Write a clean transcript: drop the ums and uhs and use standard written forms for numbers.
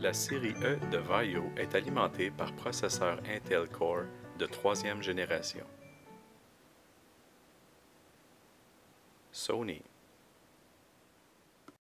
La série E de Vaio est alimentée par processeurs Intel Core de troisième génération. Sony.